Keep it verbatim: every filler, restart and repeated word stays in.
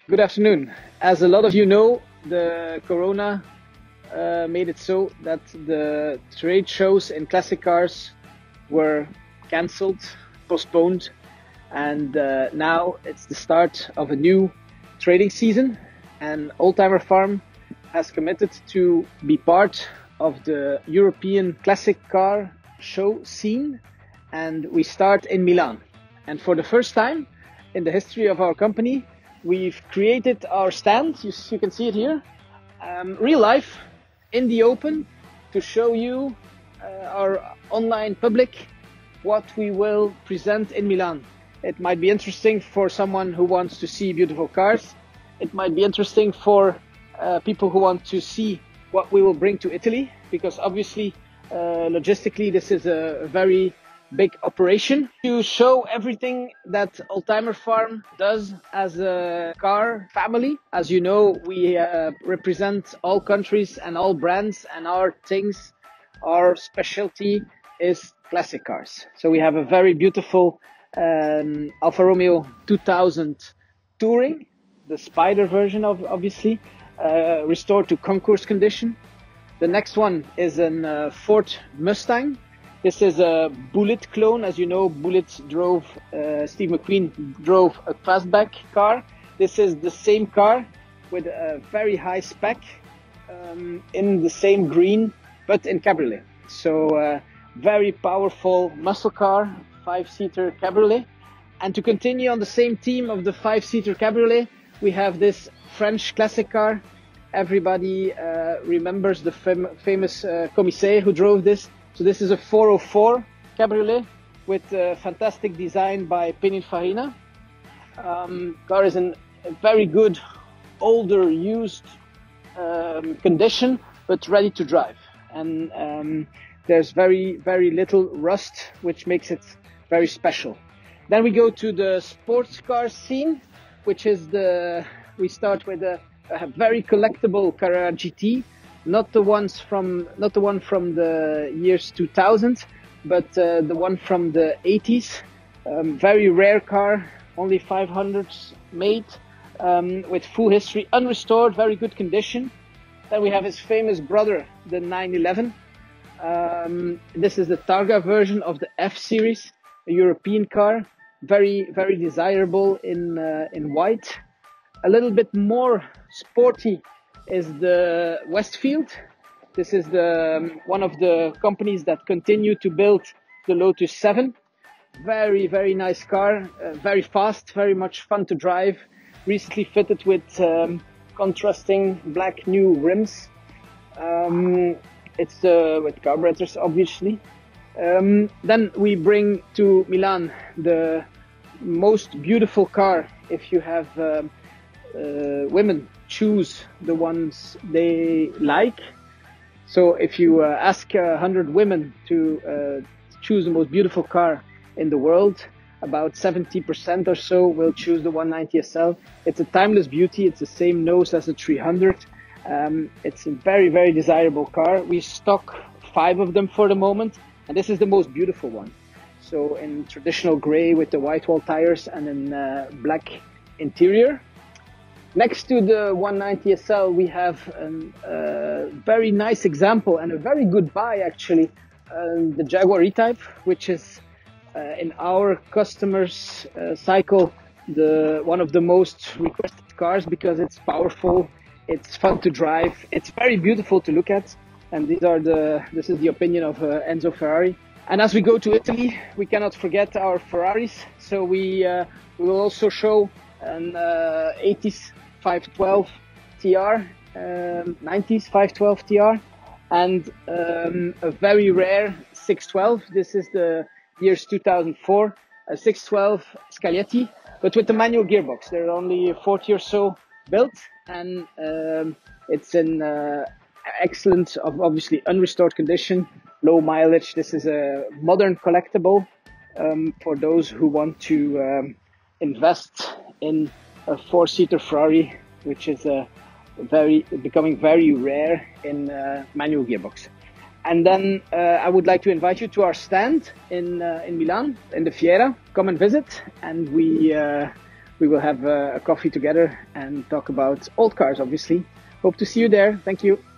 Good afternoon. As a lot of you know, the Corona uh, made it so that the trade shows in classic cars were cancelled, postponed, and uh, now it's the start of a new trading season, and Oldtimer Farm has committed to be part of the European classic car show scene, and we start in Milan. And for the first time in the history of our company, we've created our stand, you, you can see it here, um, real life, in the open, to show you, uh, our online public, what we will present in Milan. It might be interesting for someone who wants to see beautiful cars. It might be interesting for uh, people who want to see what we will bring to Italy, because obviously, uh, logistically, this is a very big operation to show everything that Oldtimer Farm does as a car family. As you know, we uh, represent all countries and all brands, and our things, our specialty is classic cars. So we have a very beautiful um, Alfa Romeo two thousand Touring, the Spider version of obviously, uh, restored to concours condition. The next one is a uh, Ford Mustang. This is a Bullitt clone. As you know, Bullitt drove, uh, Steve McQueen drove a fastback car. This is the same car with a very high spec, um, in the same green, but in cabriolet. So uh, very powerful muscle car, five-seater cabriolet. And to continue on the same theme of the five-seater cabriolet, we have this French classic car. Everybody uh, remembers the fam famous uh, Commissaire who drove this. So this is a four oh four cabriolet with a fantastic design by Pininfarina. Um, car is in a very good, older, used um, condition, but ready to drive. And um, there's very, very little rust, which makes it very special. Then we go to the sports car scene, which is the, we start with a, a very collectible Carrera G T. Not the ones from, not the one from the years two thousand, but uh, the one from the eighties. Um, very rare car, only five hundreds made, um, with full history, unrestored, very good condition. Then we have his famous brother, the nine eleven. Um, this is the Targa version of the F series, a European car, very, very desirable in uh, in white. A little bit more sporty is the Westfield. This is the um, one of the companies that continue to build the Lotus seven. Very, very nice car, uh, very fast, very much fun to drive. Recently fitted with um, contrasting black new rims. Um, it's uh, with carburetors, obviously. Um, then we bring to Milan the most beautiful car. If you have uh, uh, women choose the ones they like. So if you uh, ask a hundred women to uh, choose the most beautiful car in the world, about seventy percent or so will choose the one ninety S L. It's a timeless beauty. It's the same nose as the three hundred. Um, it's a very, very desirable car. We stock five of them for the moment, and this is the most beautiful one. So in traditional gray with the white wall tires and in uh, black interior. Next to the one ninety S L, we have a uh, very nice example and a very good buy, actually, uh, the Jaguar E-Type, which is uh, in our customers' uh, cycle the one of the most requested cars, because it's powerful, it's fun to drive, it's very beautiful to look at, and these are the this is the opinion of uh, Enzo Ferrari. And as we go to Italy, we cannot forget our Ferraris, so we uh, we will also show an uh, eighties five twelve T R, um, nineties five twelve T R, and um, a very rare six twelve. This is the years two thousand four, a six twelve Scaglietti, but with the manual gearbox. They're only forty or so built, and um, it's in uh, excellent, obviously unrestored condition, low mileage. This is a modern collectible um, for those who want to um, invest in a four-seater Ferrari, which is uh, very becoming very rare in uh, manual gearbox. And then uh, I would like to invite you to our stand in uh, in Milan, in the Fiera. Come and visit, and we uh, we will have uh, a coffee together and talk about old cars, obviously. Hope to see you there. Thank you.